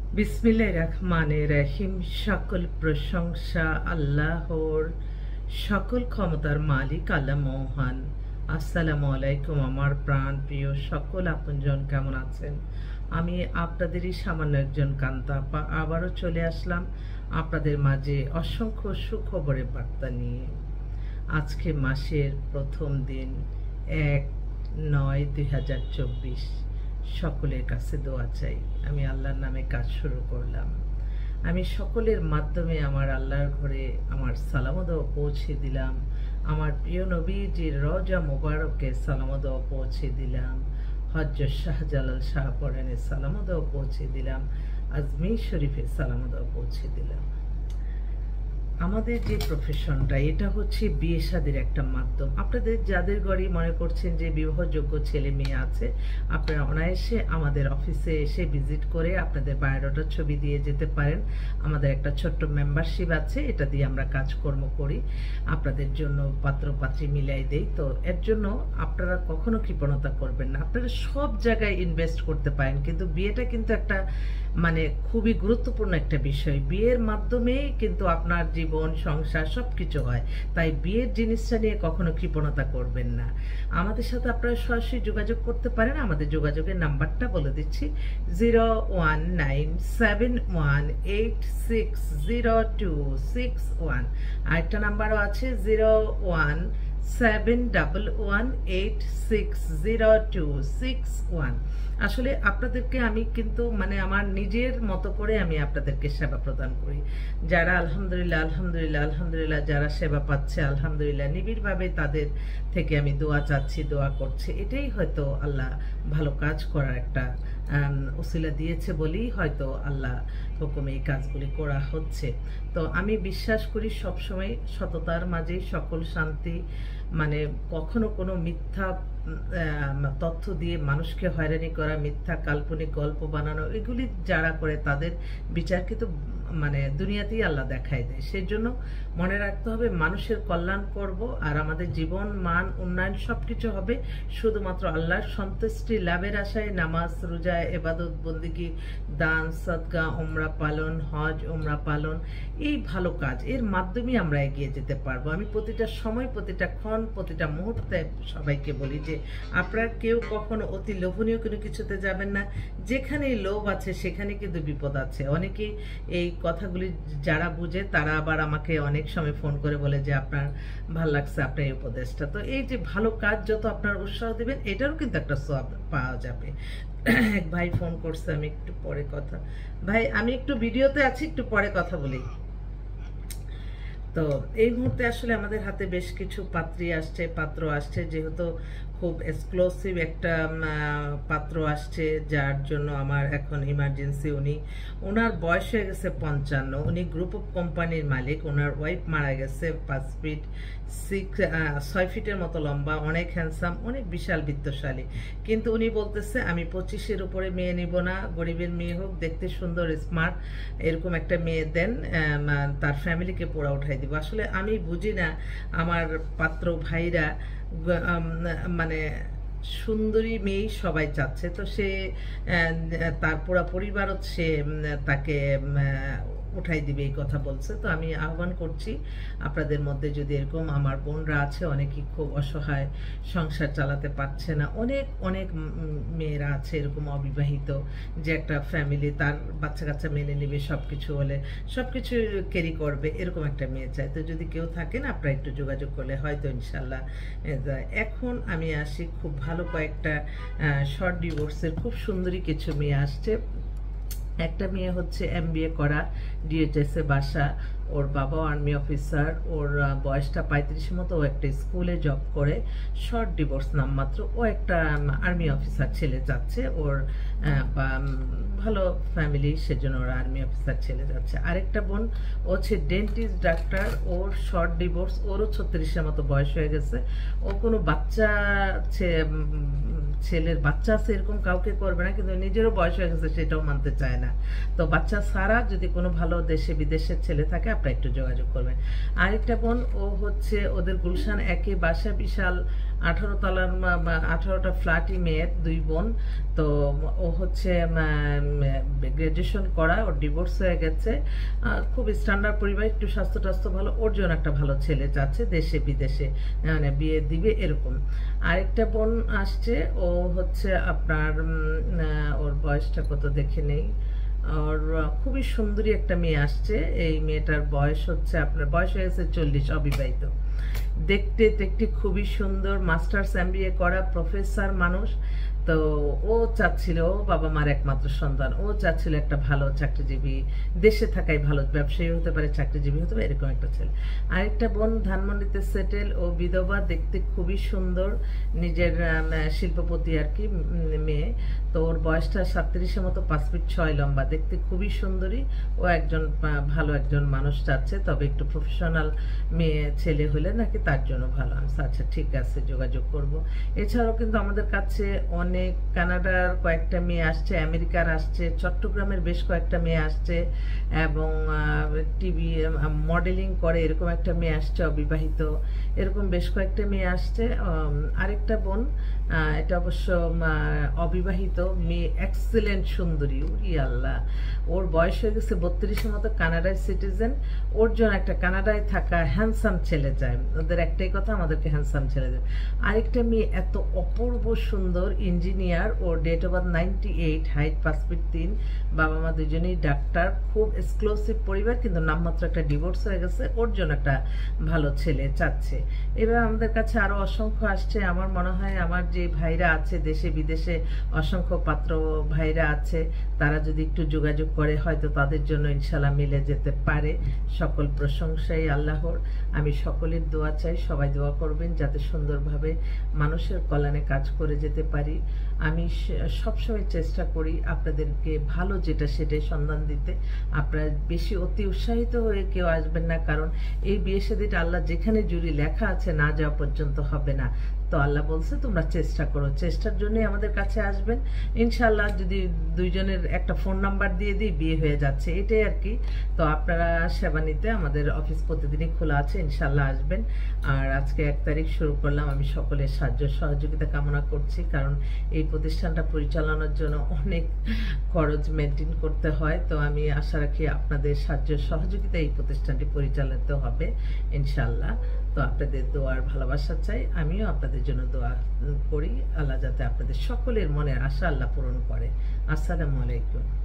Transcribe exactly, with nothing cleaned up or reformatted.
বিসমিল্লাহির রহমানির রহিম। সকল প্রশংসা আল্লাহর, সকল ক্ষমতার মালিক আল্লাহ মহান। আসসালামু আলাইকুম আমার প্রাণ প্রিয় সকল আপনজন, কেমন আছেন? আমি আপনাদেরই সামান্য একজন কান্তা আপা আবারও চলে আসলাম আপনাদের মাঝে অসংখ্য সুখবরের বার্তা নিয়ে। আজকে মাসের প্রথম দিন, এক নয় দুই হাজার চব্বিশ। সকলের কাছে দোয়া চাই। আমি আল্লাহর নামে কাজ শুরু করলাম। আমি সকলের মাধ্যমে আমার আল্লাহর ঘরে আমার সালামত পৌঁছে দিলাম। আমার প্রিয় নবীজির রওজা মোবারকে সালামত পৌঁছে দিলাম। হযরত শাহজালাল শাহ পরানে সালামত পৌঁছে দিলাম। আজমির শরীফে সালামত পৌঁছে দিলাম। আমাদের যে প্রফেশনটা, এটা হচ্ছে বিয়ে শাদীর একটা মাধ্যম। আপনাদের যাদের ঘরে মনে করছেন যে বিবাহযোগ্য ছেলে মেয়ে আছে, আপনারা অনায়াসে আমাদের অফিসে এসে ভিজিট করে আপনাদের বায়োডাটার ছবি দিয়ে যেতে পারেন। আমাদের একটা ছোট্ট মেম্বারশিপ আছে, এটা দিয়ে আমরা কাজকর্ম করি, আপনাদের জন্য পাত্রপাত্রী মিলাই দেই। তো এর জন্য আপনারা কখনো কৃপণতা করবেন না। আপনারা সব জায়গায় ইনভেস্ট করতে পারেন, কিন্তু বিয়েটা কিন্তু একটা মানে খুবই গুরুত্বপূর্ণ একটা বিষয়। বিয়ের মাধ্যমে কিন্তু আপনার জীবন সংসার সবকিছু হয়। তাই বিয়ের জিনিসটা নিয়ে কখনো কৃপণতা করবেন না। আমাদের সাথে আপনারা সরাসরি যোগাযোগ করতে পারেন। আমাদের যোগাযোগের নাম্বারটা বলে দিচ্ছি, zero one nine seven one eight six zero two six one. আরেকটা নাম্বারও আছে, zero one seven double one eight six zero two six one. আসলে আপনাদেরকে আমি কিন্তু মানে আমার নিজের মতো করে আমি আপনাদেরকে সেবা প্রদান করি। যারা আলহামদুলিল্লাহ আলহামদুলিল্লাহ আলহামদুলিল্লাহ যারা সেবা পাচ্ছে আলহামদুলিল্লাহ, নিবিড়ভাবে তাদের থেকে আমি দোয়া চাচ্ছি, দোয়া করছি। এটাই হয়তো আল্লাহ ভালো কাজ করার একটা উসিলা দিয়েছে বলেই হয়তো আল্লাহ হুকুমে এই কাজগুলি করা হচ্ছে। তো আমি বিশ্বাস করি সবসময় সততার মাঝেই সকল শান্তি। মানে কখনো কোনো মিথ্যা তথ্য দিয়ে মানুষকে হয়রানি করা, মিথ্যা কাল্পনিক গল্প বানানো, এগুলি যারা করে তাদের বিচার কিন্তু মানে দুনিয়াতেই আল্লাহ দেখাই দেয়। সেই জন্য মনে রাখতে হবে মানুষের কল্যাণ করব, আর আমাদের জীবন মান উন্নয়ন সবকিছু হবে শুধুমাত্র আল্লাহর সন্তুষ্টি লাভের আশায়। নামাজ রোজা ইবাদত বন্দেগী, দান সদকা, উমরা পালন, হজ উমরা পালন, এই ভালো কাজ এর মাধ্যমে আমরা এগিয়ে যেতে পারবো। আমি প্রতিটা সময়, প্রতিটা ক্ষণ, প্রতিটা মুহূর্তে সবাইকে বলি যে আপনারা কেউ কখনো অতি লোভনীয় কোনো কিছুতে যাবেন না। যেখানেই লোভ আছে সেখানে কিন্তু বিপদ আছে। অনেকেই এই কথাগুলি যারা বুঝে তারা আবার আমাকে অনেক সময় ফোন করে বলে যে আপনার ভাল লাগছে আপনার এই উপদেশটা। তো এই যে ভালো কাজ যত আপনার উৎসাহ দিবেন, এটারও কিন্তু একটা সওয়াব পাওয়া যাবে। এক ভাই ফোন করছে, আমি একটু পরে কথা ভাই আমি একটু ভিডিওতে আছি, একটু পরে কথা বলি। তো এই মুহূর্তে আসলে আমাদের হাতে বেশ কিছু পাত্রী আসছে, পাত্র আসছে, যেহেতু খুব এক্সক্লুসিভ একটা পাত্র আসছে, যার জন্য আমার এখন ইমার্জেন্সি। উনি ওনার বয়স হয়ে গেছে পঞ্চান্ন, উনি গ্রুপ অফ কোম্পানির মালিক, ওনার ওয়াইফ মারা গেছে, পাঁচ ফিট সিক্স ছয় ফিটের মতো লম্বা, অনেক হ্যান্ডসাম, অনেক বিশাল বিত্তশালী। কিন্তু উনি বলতেছে আমি পঁচিশের উপরে মেয়ে নিব না, গরিবের মেয়ে হোক, দেখতে সুন্দর স্মার্ট, এরকম একটা মেয়ে দেন, তার ফ্যামিলিকে পোড়া উঠাই দিব। আসলে আমি বুঝি না, আমার পাত্র ভাইরা মানে সুন্দরী মেয়ে সবাই চাচ্ছে, তো সে তার পুরা পরিবারও সে তাকে উঠাই দিবে এই কথা বলছে। তো আমি আহ্বান করছি আপনাদের মধ্যে যদি এরকম, আমার বোনরা আছে অনেকেই খুব অসহায়, সংসার চালাতে পারছে না, অনেক অনেক মেয়েরা আছে এরকম অবিবাহিত, যে একটা ফ্যামিলি তার বাচ্চা কাচ্চা মেনে নেবে, সবকিছু হলে সবকিছু ক্যারি করবে, এরকম একটা মেয়ে চাই। তো যদি কেউ থাকেন আপনারা একটু যোগাযোগ করলে হয়তো ইনশাল্লাহ। এখন আমি আসি, খুব ভালো কয়েকটা শর্ট ডিভোর্সের খুব সুন্দরী কিছু মেয়ে আসছে। একটা মেয়ে হচ্ছে এমবিএ করা, ডিএইচএস এ বাসা, ওর বাবাও আর্মি অফিসার, ওর বয়সটা পঁয়ত্রিশের মতো, ও একটা স্কুলে জব করে, শর্ট ডিভোর্স নামমাত্র। ও একটা আর্মি অফিসার ছেলে যাচ্ছে, ওর ভালো ফ্যামিলি, সেজন্য ওর আর্মি অফিসার ছেলে যাচ্ছে। আরেকটা বোন ও হচ্ছে ডেন্টিস্ট ডাক্তার, ওর শর্ট ডিভোর্স, ওরও ছত্রিশের মতো বয়স হয়ে গেছে। ও কোনো বাচ্চা ছেলের বাচ্চা আছে এরকম কাউকে করবে না, কিন্তু নিজেরও বয়স হয়ে গেছে সেটাও মানতে চায় না। তো বাচ্চা ছাড়া যদি কোনো ভালো দেশে বিদেশের ছেলে থাকে আপনারা একটু যোগাযোগ করবেন। আরেকটা বোন, ও হচ্ছে ওদের গুলশান একই বাসা, বিশাল আঠারো তলার আঠারোটা ফ্ল্যাটই মেয়ের, দুই বোন। তো ও হচ্ছে গ্রাজুয়েশন করা, ওর ডিভোর্স হয়ে গেছে, খুব স্ট্যান্ডার্ড পরিবার, একটু স্বাস্থ্য টাস্থ্য ভালো, ওর জন্য একটা ভালো ছেলে চাচ্ছে দেশে বিদেশে মানে বিয়ে দিবে এরকম। আরেকটা বোন আসছে, ও হচ্ছে আপনার ওর বয়সটা কত দেখে নেই, আর খুবই সুন্দরী একটা মেয়ে আসছে। এই মেয়েটার বয়স হচ্ছে আপনার বয়স হয়ে গেছে চল্লিশ, অবিবাহিত, দেখতে দেখতে খুবই সুন্দর, মাস্টার্স এমবিএ করা প্রফেসর মানুষ। তো ও চাচ্ছিল, ও বাবা মার একমাত্র সন্তান, ও চাচ্ছিল একটা ভালো চাকরিজীবী, দেশে থাকাই ভালো, ব্যবসায়ী হতে পারে, চাকরিজীবী হতে পারে, এরকম একটা ছেলে। আরেকটা বোন ধানমন্ডিতে সেটেল, ও বিধবা, দেখতে খুবই সুন্দর, নিজের শিল্পপতি আর কি মেয়ে। তো ওর বয়সটা সাতত্রিশের মতো, পাঁচ ফিট ছয় লম্বা, দেখতে খুবই সুন্দরী। ও একজন ভালো একজন মানুষ চাচ্ছে, তবে একটু প্রফেশনাল মেয়ে ছেলে হলে নাকি তার জন্য ভালো। আচ্ছা ঠিক আছে, যোগাযোগ করব। এছাড়াও কিন্তু আমাদের কাছে অনেক কানাডার কয়েকটা মেয়ে আসছে, আমেরিকার আসছে, চট্টগ্রামের বেশ কয়েকটা মেয়ে আসছে, এবং টিভি মডেলিং করে এরকম একটা মেয়ে আসছে, অবিবাহিত, এরকম বেশ কয়েকটা মেয়ে আসছে। আরেকটা বোন, এটা অবশ্য অবিবাহিত মেয়ে, এক্সেলেন্ট সুন্দরী, উরি আল্লাহ, ওর বয়স হয়ে গেছে বত্রিশের মতো, কানাডায় সিটিজেন, ওর জন্য একটা কানাডায় থাকা হ্যান্ডসাম ছেলে চায়, ওদের একটাই কথা, আমাদেরকে হ্যান্ডসাম ছেলে দেয়। আরেকটা মেয়ে এত অপূর্ব সুন্দর, ইঞ্জিনিয়ার, ওর date of birth ninety eight, height পাঁচ ফিট তিন, বাবা মা দুজনেই ডাক্তার, খুব এক্সক্লুসিভ পরিবার, কিন্তু নামমাত্র একটা ডিভোর্স হয়ে গেছে, ওর জন্য একটা ভালো ছেলে চাচ্ছে। এবার আমাদের কাছে আরো অসংখ্য আসছে। আমার মনে হয় আমার যে ভাইরা আছে দেশে বিদেশে, অসংখ্য পাত্র ভাইরা আছে, তারা যদি একটু যোগাযোগ করে হয়তো তাদের জন্য ইনশাল্লাহ মিলে যেতে পারে। সকল প্রশংসাই আল্লাহর, আমি সকলের দোয়া চাই, সবাই দোয়া করবেন যাতে সুন্দরভাবে মানুষের কল্যাণে কাজ করে যেতে পারি। আমি সবসময় চেষ্টা করি আপনাদেরকে ভালো যেটা সেটাই সন্ধান দিতে। আপনারা বেশি অতি উৎসাহিত হয়ে কেউ আসবেন না, কারণ এই বিয়ে শাদীটা আল্লাহ যেখানে জুড়ি লেখা আছে না যাওয়া পর্যন্ত হবে না। তো আল্লাহ বলছে তোমরা চেষ্টা করো, চেষ্টার জন্যই আমাদের কাছে আসবেন ইনশাল্লাহ। যদি দুইজনের একটা ফোন নাম্বার দিয়ে দিই, বিয়ে হয়ে যাচ্ছে, এটাই আর কি। তো আপনারা সেবা নিতে আমাদের অফিস প্রতিদিনই খোলা আছে, ইনশাল্লাহ আসবেন। আর আজকে এক তারিখ শুরু করলাম, আমি সকলের সাহায্য সহযোগিতা কামনা করছি, কারণ এই প্রতিষ্ঠানটা পরিচালনার জন্য অনেক খরচ মেনটেন করতে হয়। তো আমি আশা রাখি আপনাদের সাহায্য সহযোগিতা এই প্রতিষ্ঠানটি পরিচালিত হবে ইনশাল্লাহ। তো আপনাদের দোয়ার ভালোবাসা চাই, আমিও আপনাদের জন্য দোয়া করি, আল্লাহ যাতে আপনাদের সকলের মনের আশা আল্লাহ পূরণ করে। আসসালামু আলাইকুম।